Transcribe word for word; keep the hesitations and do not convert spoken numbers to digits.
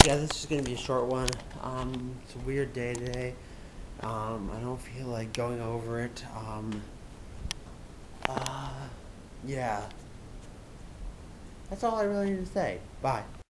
yeah, this is gonna be a short one. Um, it's a weird day today. Um, I don't feel like going over it. Um, uh, yeah. That's all I really need to say. Bye.